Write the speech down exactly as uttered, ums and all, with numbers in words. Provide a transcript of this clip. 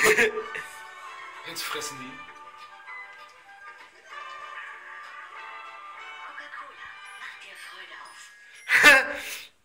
Jetzt fressen die. Coca-Cola, mach dir Freude auf.